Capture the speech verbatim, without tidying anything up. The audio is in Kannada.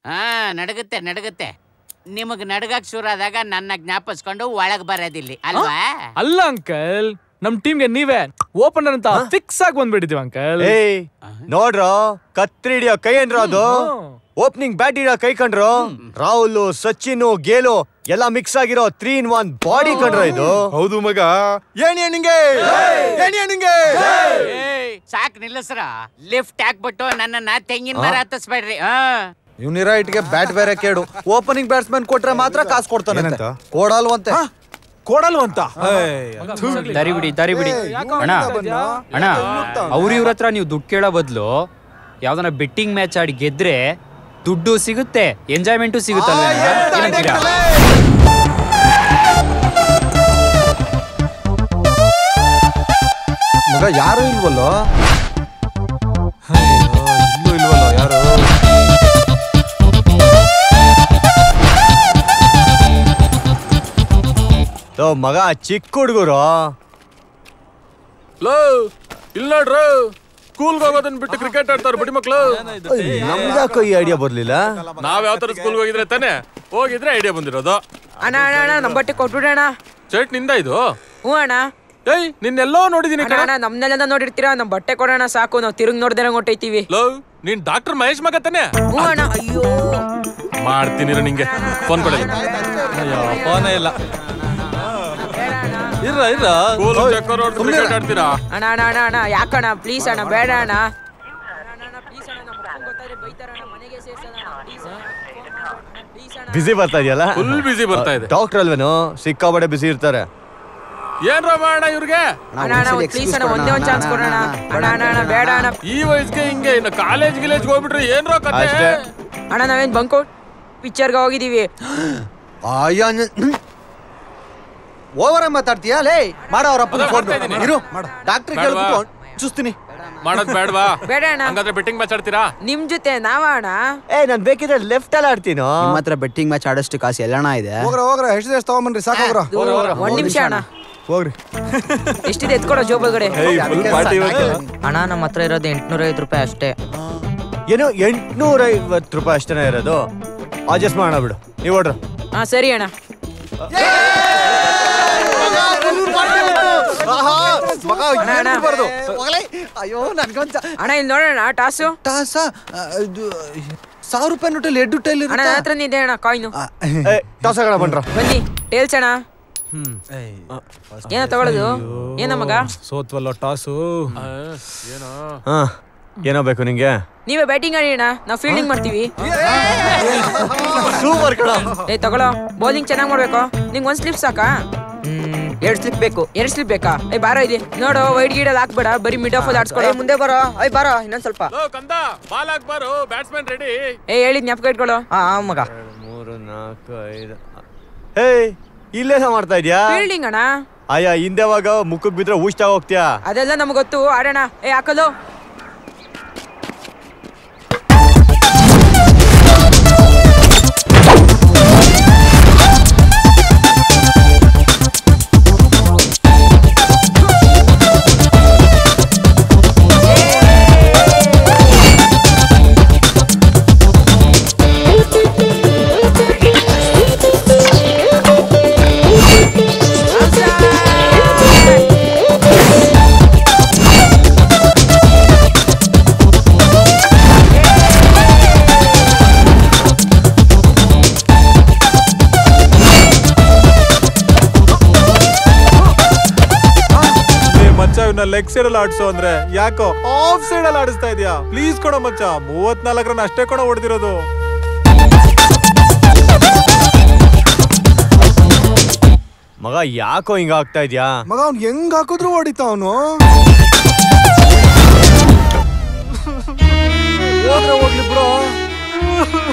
ಹಾ ನಡಗುತ್ತೆ ನಡಗುತ್ತೆ. ನಿಮಗ್ ನಡಗಕ್ ಶುರು ಆದಾಗ ನನ್ನ ಜ್ಞಾಪಿಸ್ಕೊಂಡು ಒಳಗ್ ಬರೋದಿಲ್ಲಿ ಅಲ್ವಾ? ಅಲ್ಲ ಅಂಕಲ್, ನಮ್ ಟೀಮ್ಗೆ ನೀವೇ ಓಪನರ್ ಅಂತ ಫಿಕ್ಸ್ ಆಗಿ ಬಂದ್ಬಿಟ್ಟಿದೀವಿ ಅಂಕಲ್. ನೋಡ್ರೋ ಕತ್ರಿ ಹಿಡಿಯೋ ಕೈ ಏನ್ರ ಅದು, ಓಪನಿಂಗ್ ಬ್ಯಾಟ್ ಹಿಡಿಯೋ ಕೈ ಕಂಡ್ರು. ರಾಹುಲ್, ಸಚಿನ್, ಗೇಲು ಎಲ್ಲ ಮಿಕ್ಸ್ ಆಗಿರೋ ತ್ರೀ ಇನ್ ಒನ್ ಬಾಡಿ ಕಂಡ್ರ ಇದು. ಹೌದು ಮಗ. ಏನಿ ನಿಂಗೆ ನಿಂಗೆ ಸಾಕ್ ನಿಲ್ಲಸ್ರ. ಲಿಫ್ಟ್ ಹಾಕ್ಬಿಟ್ಟು ನನ್ನನ್ನ ತೆಂಗಿನ ಮರ ಹತ್ತಿಸ್ಬೇಡ್ರಿ. ಇವ್ನಿರ ಇಟ್ಗೆ ಬ್ಯಾಟ್ ಬೇರೆ ಕೇಡು. ಓಪನಿಂಗ್ ಬ್ಯಾಟ್ಸ್ಮನ್ ಕೊಟ್ರೆ ಮಾತ್ರ ಕಾಸು ಕೊಡ್ತಾನೆ, ಕೊಡಲ್ವಂತೆ. ಕೊಡಲ್ವಂತ ದಾರಿ ಬಿಡಿ ದಾರಿ ಬಿಡಿ ಅಣ್ಣ. ಅಣ್ಣ ಅವ್ರ ಇವ್ರ ಹತ್ರ ನೀವು ದುಡ್ಡು ಕೇಳೋ ಬದಲು ಯಾವ್ದನ ಬೆಟ್ಟಿಂಗ್ ಮ್ಯಾಚ್ ಆಡಿ ಗೆದ್ರೆ ದುಡ್ಡು ಸಿಗುತ್ತೆ, ಎಂಜಾಯ್ಮೆಂಟು ಸಿಗುತ್ತಲ್ವ? ಏನಂತೀರಾ? ಮಗ ಯಾರು ಇಲ್ವಲ್ಲೋ? ಇಲ್ಲೂ ಇಲ್ವಲ್ಲ ಯಾರು? ಮಗ ಚಿಕ್ಕ ಹುಡುಗರು ಇಲ್ಲ ನೋಡ್ರು, ಸ್ಕೂಲ್ಗೆ ಹೋಗೋದನ್ನ ಬಿಟ್ಟು ಕ್ರಿಕೆಟ್ ಆಡ್ತಾರ ಬಡಿ ಮಕ್ಳು. ನಮ್ದಾಕೋ ಈ ಐಡಿಯಾ ಬರ್ಲಿಲ್ಲ. ನಾವ್ ಯಾವ ತರ ಸ್ಕೂಲ್ಗೆ ಹೋಗಿದ್ರೆ ತಾನೆ, ಹೋಗಿದ್ರೆ ಐಡಿಯಾ ಬಂದಿರೋದು. ಅಣ್ಣ ಅಣ್ಣ ಅಣ್ಣ ನಮ್ ಬಟ್ಟೆ ಕೊಟ್ಬಿಡೋಣ. ಶರ್ಟ್ ನಿಂದ ಇದು? ಹ್ಞೂ ಅಣ್ಣ. ಏಯ್ ನಿನ್ನೆಲ್ಲೋ ನೋಡಿದೀನಿ ಅಣ್ಣ. ನಮ್ನೆಲ್ಲ ನೋಡಿರ್ತೀರಾ, ನಮ್ ಬಟ್ಟೆ ಕೊಡೋಣ ಸಾಕು, ನಾವ್ ತಿರುಗ್ ನೋಡ್ದೇನೆ ಹೊಟ್ಟೈತೀವಿ. ಲವ್ ನೀನ್ ಡಾಕ್ಟರ್ ಮಹೇಶ್ ಮಗ ತಾನೆ? ಹ್ಞೂ ಅಣ್ಣ. ಅಯ್ಯೋ ಮಾಡ್ತೀನಿ ನಿಂಗೆ ಫೋನ್ ಕೊಡ. ಫೋನೇ ಇಲ್ಲ. ಇರ್ರ ಇರ್ರ ಕ್ರಿಕೆಟ್ ಆಡ್ತೀರಾ? ಅಣ್ಣ ಅಣ್ಣ ಅಣ್ಣ ಅಣ್ಣ ಯಾಕಣ್ಣ ಪ್ಲೀಸ್ ಅಣ್ಣ, ಬೇಡ ಅಣ್ಣ. ಬಿಸಿ ಬರ್ತಾ ಇದೆಯಲ್ಲ? ಫುಲ್ ಬಿಸಿ ಬರ್ತಾ ಇದೆ. ಡಾಕ್ಟರ್ ಅಲ್ವೇನು, ಸಿಕ್ಕಾಬಡೆ ಬಿಸಿ ಇರ್ತಾರೆ. ಏನ್ ಮಾಡೋಣ ಇವ್ರಿಗೆ? ಅಣ್ಣ ಅಣ್ಣ ಪ್ಲೀಸ್ ಅಣ್ಣ, ಒಂದೇ ಒಂದ್ ಚಾನ್ಸ್ ಕೊಡೋಣ. ಅಣ್ಣ ಅಣ್ಣ ಅಣ್ಣ ಬೇಡ ಅಣ್ಣ. ಈ ವಯಸ್ಸಿಗೆ ಹಿಂಗೆ ಇನ್ನು ಕಾಲೇಜ್ ಗಿಲೇಜ್ ಹೋಗ್ಬಿಟ್ರೆ ಏನ್ರೋ ಕತೆ. ಅಣ್ಣ ನಾವೇನ್ ಬಂಕೋ ಪಿಕ್ಚರ್ಗೆ ಹೋಗಿದೀವಿ. ಓವರ ಮಾತಾಡ್ತೀಯಾ ಲೇ? ಮಾಡವ್ರಪ್ಪ ಇರು, ಡಾಕ್ಟರ್ ಕೇಳ್ಬಿಟ್ಟು ಚುಸ್ತೀನಿ. ಮಾಡೋದ್ ಬೇಡವಾ? ಬೇಡ ಅಣ್ಣ. ಹಂಗಾದ್ರೆ ಬೆಟ್ಟಿಂಗ್ ಮ್ಯಾಚ್ ಆಡ್ತೀರಾ? ನಿಮ್ ಜೊತೆ ನಾವ ಅಣ್ಣ? ಏ ನಾನ್ ಬೇಕಿದ್ರೆ ಲೆಫ್ಟ್ ಅಲ್ಲಿ ಆಡ್ತೀನೋ. ನಿಮ್ಮ ಹತ್ರ ಬೆಟ್ಟಿಂಗ್ ಮ್ಯಾಚ್ ಆಡೋಷ್ಟು ಕಾಸು ಎಲ್ಲಣ್ಣ ಇದೆ? ಹೋಗ್ರ ಹೋಗ್ರ, ಎಷ್ಟು ದೇಶ ತಗೊಂಬನ್ರಿ ಸಾಕೋಗ್ರ. ಒಂದ್ ನಿಮಿಷ ಅಣ್ಣ, ಹೋಗ್ರಿ. ಎಷ್ಟಿದೆ ಎತ್ಕೊಡೋ ಜೋಬಲ್ಗಡೆ. ಅಣ್ಣ ನಮ್ಮ ಹತ್ರ ಇರೋದು ಎಂಟ್ನೂರ ಐವತ್ತು ರೂಪಾಯಿ ಅಷ್ಟೇ. ಏನು ಎಂಟ್ನೂರ ಐವತ್ತು ರೂಪಾಯಿ ಅಷ್ಟೇನ ಇರೋದು? ಅಡ್ಜಸ್ಟ್ ಮಾಡೋಣ ಬಿಡು, ನೀವ್ ಓಡ್ರ. ಹಾ ಸರಿ ಅಣ್ಣ. ಅಯ್ಯೋ ನನ್ಗೊಂತ ಅಣ್ಣ ಇಲ್ಲಿ ನೋಡೋಣ ಟಾಸು. ಟಾಸ ಸಾವಿರ ರೂಪಾಯಿ ನೋಟಲ್ಲಿ ಎರಡು ಟೈಲ್ ಅಣ್ಣ ನನ್ನ ಹತ್ರ ಇದೆ ಅಣ್ಣ ಕಾಯಿನು. ಟಾಸ್ ಆಗೋಣ ಬನ್ರ. ಬನ್ನಿ ಟೇಲ್ಸ್ ಅಣ್ಣ. ಏನೋ ತಗೊಳ್ಳೋದು? ಏನೋ ಮಗ ಸೋತ್ವಲ್ಲ ಟಾಸು. ಹಾ ಏನೋ ಬೇಕು ನಿಂಗೆ? ನೀವೇ ಬ್ಯಾಟಿಂಗ್ ಆಡಿ ಅಣ್ಣ, ನಾವು ಫೀಲ್ಡಿಂಗ್ ಮಾಡ್ತೀವಿ. ಸೂಪರ್ ಕಣ. ಏ ತಗೊಳ್ಳೋ, ಬೌಲಿಂಗ್ ಚೆನ್ನಾಗಿ ಮಾಡ್ಬೇಕು. ನಿಂಗೆ ಒಂದ್ ಸ್ಲಿಪ್ ಸಾಕಾ? ಎರಡು ಸ್ಲಿಪ್ ಬೇಕು. ಎರಡು ಸ್ಲಿಪ್ ಬೇಕಾ? ಏ ಬಾರೋ ಇದೆ ನೋಡು, ವೈಡ್ ಗೀಡಲ್ಲಿ ಹಾಕ್ಬೇಡ, ಬರೀ ಮಿಡ್ ಆಫ್ ಅಲ್ಲಿ ಆಡ್ಸ್ಕೊಳ. ಮುಂದೆ ಬರೋ, ಐ ಬಾರೋ ಇನ್ನೊಂದ್ ಸ್ವಲ್ಪ. ಕಂದ ಬಾಲ್ ಹಾಕ್ಬಾರು, ಬ್ಯಾಟ್ಸ್ಮನ್ ರೆಡಿ. ಏ ಹೇಳಿದ್ ಜ್ಞಾಪಕ ಇಟ್ಕೊಳ್ಳೋ. ಹಾ ಮಗ. ಮೂರು ನಾಲ್ಕು ಐದು. ಏಯ್ ಇಲ್ಲೇನ ಮಾಡ್ತಾ ಇದ್ಯಾ? ಫೀಲ್ಡಿಂಗ್ ಅಣ್ಣ. ಅಯ್ಯ ಹಿಂದೆವಾಗ ಮುಖಕ್ ಬಿದ್ರೆ ಊಷ್ಟ ಹೋಗ್ತೀಯಾ? ಅದೆಲ್ಲ ನಮ್ಗೆ ಗೊತ್ತು, ಆಡೋಣ. ಏ ಹಾಕಲು. ಲೆಗ್ ಸೈಡ್ ಅಲ್ಲಿ ಆಡ್ಸೋ ಅಂದ್ರೆ ಯಾಕೋ ಆಫ್ ಸೈಡ್ ಅಲ್ಲಿ ಆಡಿಸ್ತಾ ಇದೀಯಾ? ಪ್ಲೀಸ್ ಕೊಡೋ ಮಚ್ಚ, ಮೂವತ್ನಾಲ್ಕು ರನ್ ಅಷ್ಟೇ ಕೊಡೋ ಹೊಡೆದಿರೋದು. ಮಗ ಯಾಕೋ ಹಿಂಗ ಆಗ್ತಾ ಇದ್ಯಾ? ಮಗ ಅವ್ನು ಹೆಂಗ್ ಹಾಕಿದ್ರು ಹೊಡಿತಾ ಅವನು. ಹೋದ್ರೆ ಹೋಗ್ಲಿ ಬಿಡು.